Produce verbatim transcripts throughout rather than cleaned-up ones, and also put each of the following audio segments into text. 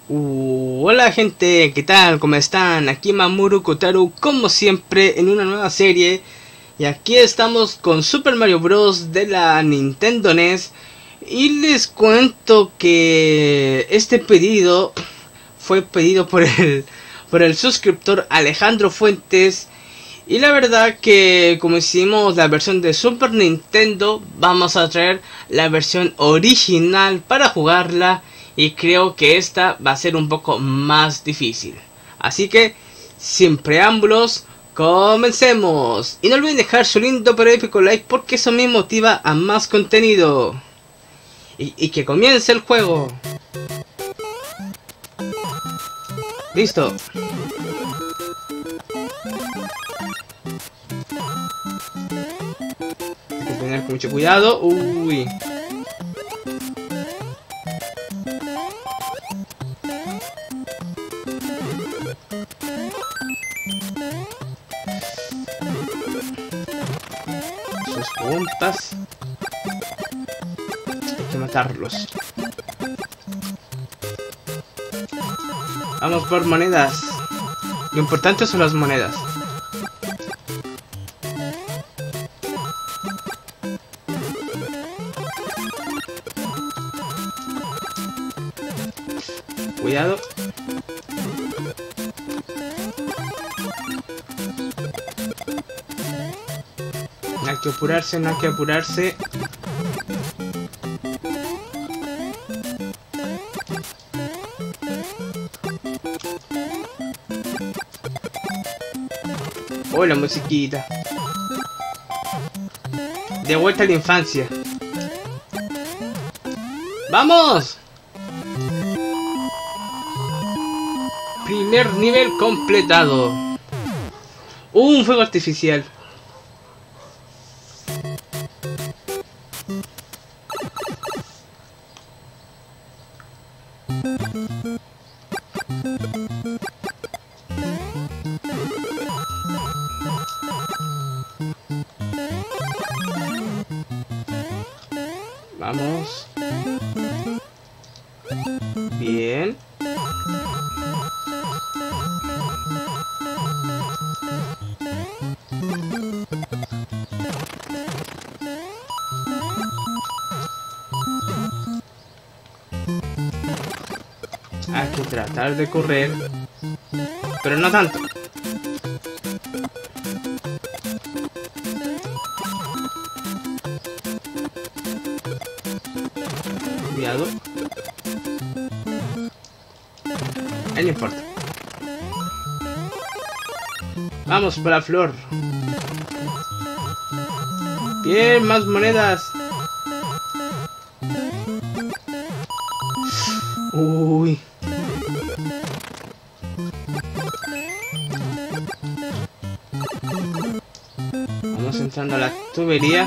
Uh, hola gente, ¿qué tal? ¿Cómo están? Aquí Mamoru Kotaru, como siempre, en una nueva serie. Y aquí estamos con Super Mario Bros. De la Nintendo N E S. Y les cuento que este pedido fue pedido por el, por el suscriptor Alejandro Fuentes. Y la verdad que como hicimos la versión de Super Nintendo, vamos a traer la versión original para jugarla. Y creo que esta va a ser un poco más difícil. Así que, sin preámbulos, comencemos. Y no olviden dejar su lindo pero épico like porque eso me motiva a más contenido. Y, y que comience el juego. Listo. Hay que tener mucho cuidado. Uy. Sus puntas. Hay que matarlos. Vamos por monedas. Lo importante son las monedas. Cuidado. No hay que apurarse, no hay que apurarse. Oh, la musiquita. De vuelta a la infancia. ¡Vamos! Primer nivel completado. Uh, un fuego artificial. Vamos. Bien. Hay que tratar de correr, pero no tanto. Cuidado. Ahí no importa. Vamos por la flor. Bien, más monedas. Uy. Vamos entrando a la tubería.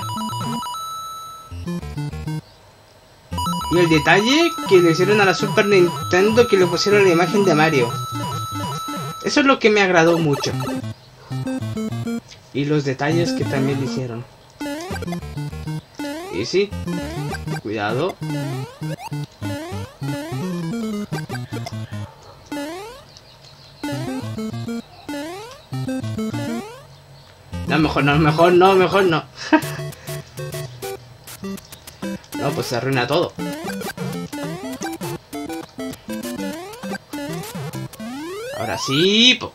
Y el detalle que le hicieron a la Super Nintendo, que le pusieron la imagen de Mario. Eso es lo que me agradó mucho. Y los detalles que también le hicieron. Y sí, cuidado. No, mejor no, mejor no, mejor no. No, pues se arruina todo. Ahora sí, po.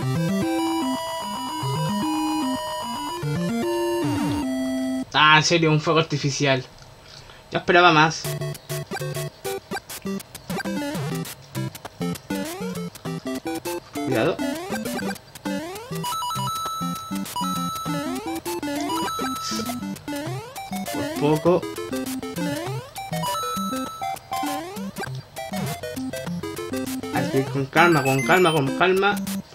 Ah, en serio, un fuego artificial. Yo esperaba más. Cuidado. Por poco. Hay que ir con calma, con calma, con calma.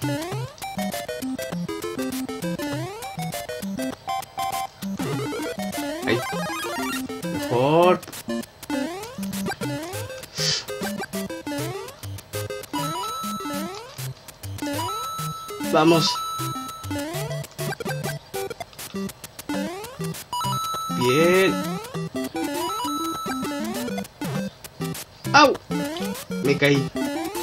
Ahí. Mejor. Vamos. Bien. ¡Au! Me caí.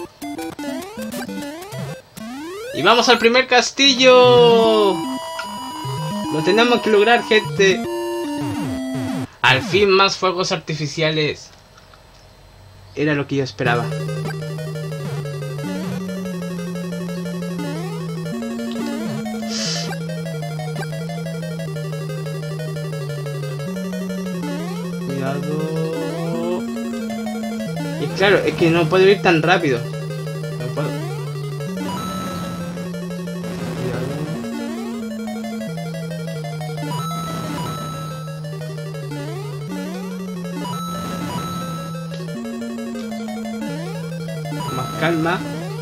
Y vamos al primer castillo. Lo tenemos que lograr, gente. Al fin más fuegos artificiales. Era lo que yo esperaba. Cuidado. Y claro, es que no puedo ir tan rápido. No puedo. Cuidado. Más calma.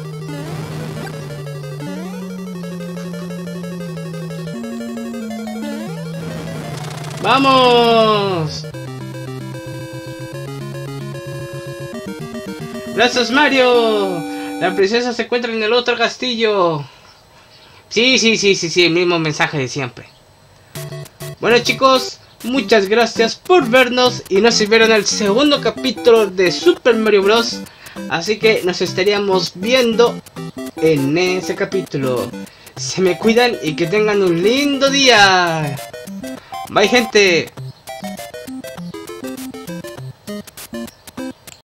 ¡Vamos! ¡Gracias, Mario! La princesa se encuentra en el otro castillo. Sí, sí, sí, sí, sí, el mismo mensaje de siempre. Bueno, chicos, muchas gracias por vernos y nos vieron el segundo capítulo de Super Mario Bros. Así que nos estaríamos viendo en ese capítulo. Se me cuidan y que tengan un lindo día. Bye, gente.